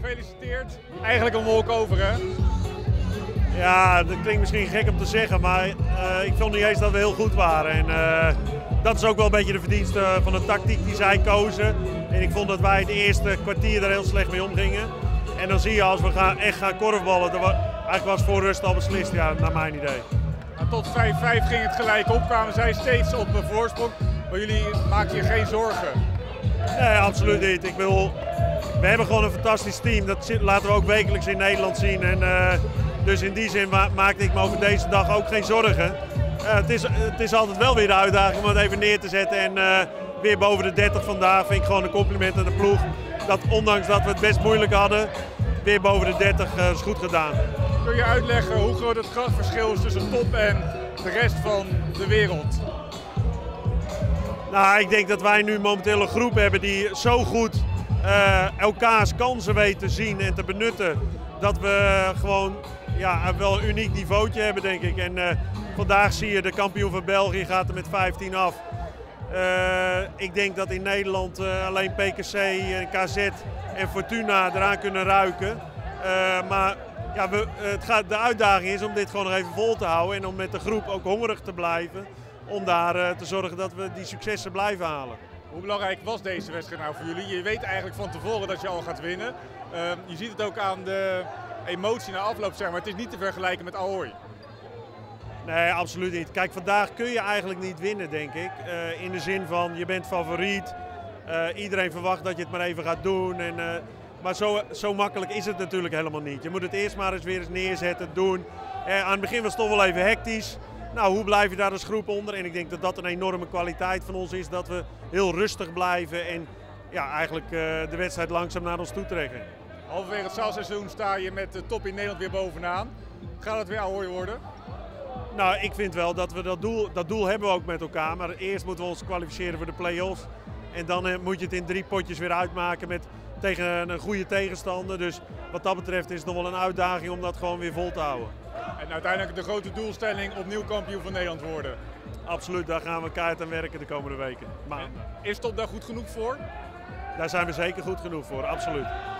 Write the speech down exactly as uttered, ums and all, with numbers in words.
Gefeliciteerd. Eigenlijk een walkover, hè? Ja, dat klinkt misschien gek om te zeggen, maar uh, ik vond niet eens dat we heel goed waren. En uh, dat is ook wel een beetje de verdienste van de tactiek die zij kozen. En ik vond dat wij het eerste kwartier er heel slecht mee omgingen. En dan zie je als we gaan, echt gaan korfballen, dat was, eigenlijk was voor rust al beslist, ja, naar mijn idee. En tot vijf vijf ging het gelijk op, kwamen zij steeds op een voorsprong. Maar jullie maken je geen zorgen? Nee, absoluut niet. Ik bedoel, we hebben gewoon een fantastisch team. Dat laten we ook wekelijks in Nederland zien. En, uh, dus in die zin ma maakte ik me over deze dag ook geen zorgen. Uh, het, is, het is altijd wel weer de uitdaging om het even neer te zetten. En uh, weer boven de dertig vandaag vind ik gewoon een compliment aan de ploeg. Dat ondanks dat we het best moeilijk hadden, weer boven de dertig uh, is goed gedaan. Kun je uitleggen hoe groot het krachtverschil is tussen top en de rest van de wereld? Nou, ik denk dat wij nu momenteel een groep hebben die zo goed uh, elkaars kansen weet te zien en te benutten. Dat we gewoon ja, wel een uniek niveautje hebben, denk ik. En uh, vandaag zie je de kampioen van België gaat er met vijftien af. Uh, ik denk dat in Nederland uh, alleen P K C, en K Z en Fortuna eraan kunnen ruiken. Uh, maar ja, we, het gaat, de uitdaging is om dit gewoon nog even vol te houden en om met de groep ook hongerig te blijven. Om daar uh, te zorgen dat we die successen blijven halen. Hoe belangrijk was deze wedstrijd nou voor jullie? Je weet eigenlijk van tevoren dat je al gaat winnen. Uh, je ziet het ook aan de emotie na afloop, zeg maar. Het is niet te vergelijken met Ahoy. Nee, absoluut niet. Kijk, vandaag kun je eigenlijk niet winnen, denk ik. Uh, in de zin van, je bent favoriet. Uh, iedereen verwacht dat je het maar even gaat doen. En, uh, maar zo, zo makkelijk is het natuurlijk helemaal niet. Je moet het eerst maar eens weer eens neerzetten, doen. Uh, aan het begin was het toch wel even hectisch. Nou, hoe blijf je daar als groep onder? En ik denk dat dat een enorme kwaliteit van ons is. Dat we heel rustig blijven en ja, eigenlijk uh, de wedstrijd langzaam naar ons toe trekken. Halverwege het zaalseizoen sta je met de top in Nederland weer bovenaan. Gaat het weer Ahoy worden? Nou, ik vind wel dat we dat doel, dat doel hebben we ook met elkaar. Maar eerst moeten we ons kwalificeren voor de play-offs. En dan uh, moet je het in drie potjes weer uitmaken met, tegen een goede tegenstander. Dus wat dat betreft is het nog wel een uitdaging om dat gewoon weer vol te houden. En uiteindelijk de grote doelstelling opnieuw kampioen van Nederland worden. Absoluut, daar gaan we keihard aan werken de komende weken. Maar is top daar goed genoeg voor? Daar zijn we zeker goed genoeg voor, absoluut.